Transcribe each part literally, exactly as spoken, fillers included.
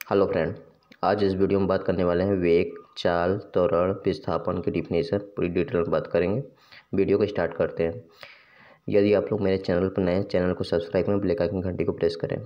Hello friend, आज इस video में बात करने वाले हैं वेग, चाल, त्वरण, विस्थापन की डिफिनेशन पूरी डिटेल में बात करेंगे। वीडियो को स्टार्ट करते हैं। यदि आप लोग मेरे चैनल पर नए हैं, चैनल को सब्सक्राइब करें, बेल आइकन घंटी को प्रेस करें।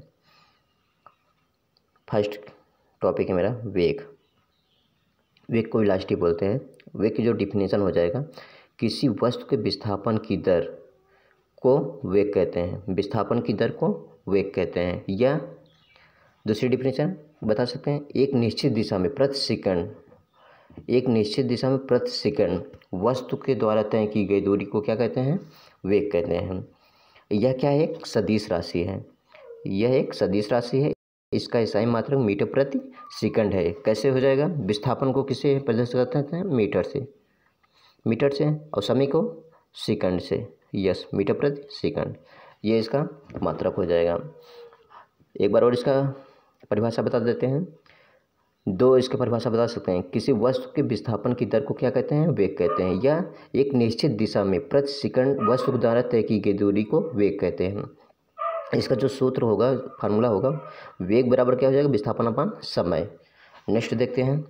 फर्स्ट टॉपिक है मेरा वेग। वेग को वेलोसिटी बोलते हैं। वेग की जो डिफिनेशन हो जाएगा, किसी वस्तु के विस्थापन की दर को वेग कहते हैं। विस्थापन की दर को वेग कहते हैं। या दूसरी डिफिनेशन बता सकते हैं, एक निश्चित दिशा में प्रति सेकंड एक निश्चित दिशा में प्रति सेकंड वस्तु के द्वारा तय की गई दूरी को क्या कहते हैं? वेग कहते हैं। यह क्या है? एक सदिश राशि है। यह एक सदिश राशि है। इसका इकाई मात्रक मीटर प्रति सेकंड है। कैसे हो जाएगा? विस्थापन को किससे प्रदर्शित करते हैं? मीटर से मीटर से और समय को सेकंड से। यस, मीटर प्रति सेकंड, ये इसका मात्रक हो जाएगा। एक बार और इसका परिभाषा बता देते हैं। दो इसके परिभाषा बता सकते हैं। किसी वस्तु के विस्थापन की दर को क्या कहते हैं? वेग कहते हैं। या एक निश्चित दिशा में प्रति सेकंड वस्तु द्वारा तय की गई दूरी को वेग कहते हैं। इसका जो सूत्र होगा, फार्मूला होगा, वेग बराबर क्या हो जाएगा? विस्थापन अपान समय। नेक्स्ट देखते हैं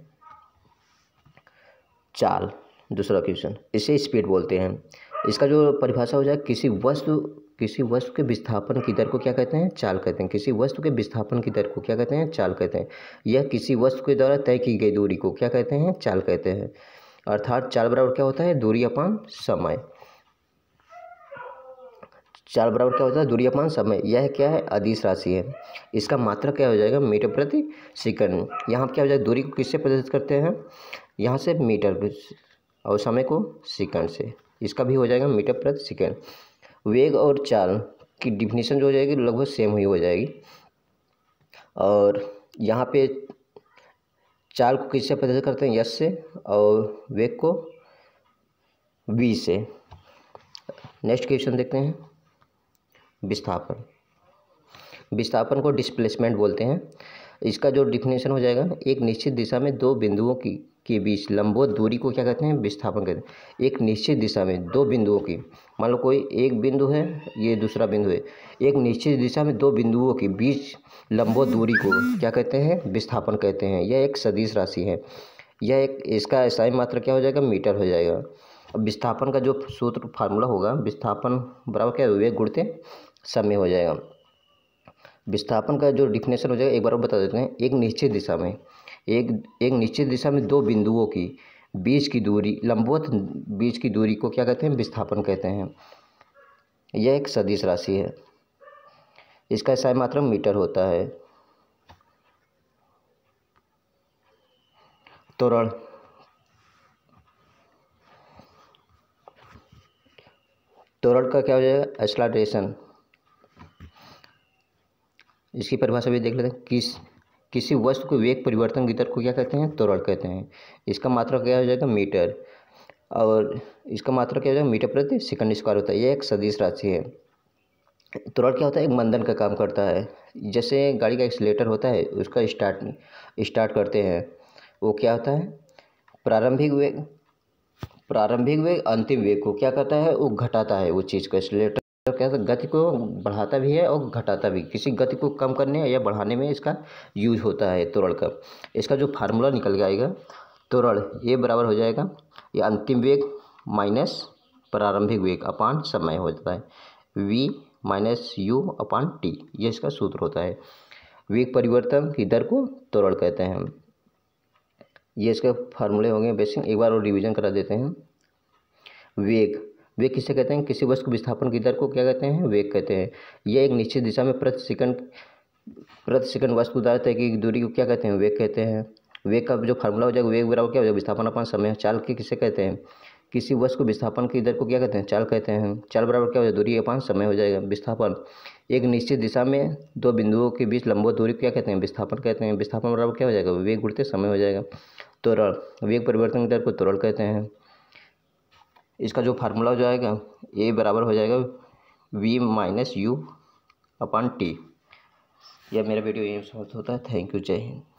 चाल, दूसरा क्वेश्चन। इसे स्पीड बोलते हैं। इसका जो परिभाषा हो जाएगा, किसी वस्तु किसी वस्तु के विस्थापन की दर को क्या कहते हैं? चाल कहते हैं। किसी वस्तु के विस्थापन की दर को क्या कहते हैं? चाल कहते हैं। यह किसी वस्तु के द्वारा तय की गई दूरी को क्या कहते हैं? चाल कहते हैं। अर्थात चाल बराबर क्या होता है? दूरी अपान समय। चाल बराबर क्या होता है? दूरी अपान समय। यह क्या है? अदिश राशि है। इसका मात्रक क्या हो जाएगा? मीटर प्रति सेकंड। यहाँ क्या हो जाएगा? दूरी को किससे प्रदर्शित करते हैं? यहाँ से मीटर और समय को सेकंड से। इसका भी हो जाएगा मीटर प्रति सेकंड। वेग और चाल की डिफिनीशन जो हो जाएगी लगभग सेम ही हो जाएगी। और यहाँ पे चाल को किससे प्रदर्शित करते हैं? यस से, और वेग को वी से। नेक्स्ट क्वेश्चन देखते हैं विस्थापन। विस्थापन को डिस्प्लेसमेंट बोलते हैं। इसका जो डिफिनेशन हो जाएगा, एक निश्चित दिशा में दो बिंदुओं की के बीच लंबवत दूरी को क्या कहते हैं? विस्थापन कहते हैं। एक निश्चित दिशा में दो बिंदुओं की, मान लो कोई एक बिंदु है, ये दूसरा बिंदु है, एक निश्चित दिशा में दो बिंदुओं के बीच लंबवत दूरी को क्या कहते हैं? विस्थापन कहते हैं। यह एक सदिश राशि है। यह एक इसका एसआई मात्रा क्या हो जाएगा? मीटर हो जाएगा। अब विस्थापन का जो सूत्र फार्मूला होगा, विस्थापन बराबर क्या? वेग गुणित समय हो जाएगा। विस्थापन का जो डिफिनेशन हो जाएगा एक बार और बता देते हैं। एक निश्चित दिशा में एक एक निश्चित दिशा में दो बिंदुओं की बीच की दूरी, लंबवत बीच की दूरी को क्या कहते हैं? विस्थापन कहते हैं। यह एक सदिश राशि है। इसका एसआई मात्रक मीटर होता है। त्वरण। त्वरण का क्या हो जाएगा? एक्सेलरेशन। इसकी परिभाषा भी देख लेते हैं। किस किसी वस्तु के वेग परिवर्तन की दर को क्या कहते हैं? त्वरण कहते हैं। इसका मात्रा क्या हो जाएगा? मीटर। और इसका मात्रा क्या हो जाएगा? मीटर प्रति सेकंड स्क्वायर होता है। यह एक सदिश राशि है। त्वरण क्या होता है? एक मंदन का काम करता है। जैसे गाड़ी का एक्सीलेटर होता है, उसका स्टार्ट स्टार्ट करते हैं, वो क्या होता है? प्रारंभिक वेग प्रारंभिक वेग अंतिम वेग को क्या करता है? वो घटाता है। वो चीज़ का एक्सीलेटर क्या है? गति को बढ़ाता भी है और घटाता भी। किसी गति को कम करने या बढ़ाने में इसका यूज होता है त्वरण का। इसका जो फार्मूला निकल के आएगा, त्वरण ये बराबर हो जाएगा, ये अंतिम वेग माइनस प्रारंभिक वेग अपान समय हो जाता है। V minus u upon t, ये इसका सूत्र होता है। वेग परिवर्तन की दर को त्वरण कहते हैं। ये इसके फार्मूले होंगे बेसिक। एक बार और रिवीजन करा देते हैं। वेग वेग किसे कहते हैं? किसी वस्तु विस्थापन की दर को क्या कहते हैं? वेग कहते हैं। यह एक निश्चित दिशा में प्रति सेकंड प्रति सेकंड वस्तु द्वारा तय की दूरी को क्या कहते हैं? वेग कहते हैं। वेग का जो फार्मूला हो जाएगा, वेग बराबर क्या हो जाएगा? विस्थापन अपान समय। चाल की किसे कहते हैं? किसी वस्तु को विस्थापन की दर को क्या कहते हैं? चाल कहते हैं। चाल बराबर क्या हो जाएगा? दूरी अपान समय हो जाएगा। विस्थापन एक निश्चित दिशा में दो बिंदुओं के बीच लंबवत दूरी को क्या कहते हैं? विस्थापन कहते हैं। विस्थापन बराबर क्या हो जाएगा? वेग गुणित समय हो जाएगा। त्वरण वेग परिवर्तन की दर को त्वरण कहते हैं। इसका जो फार्मूला हो जाएगा, ए बराबर हो जाएगा v minus u upon t. यह मेरा वीडियो यहीं समाप्त होता है। थैंक यू, जय हिंद।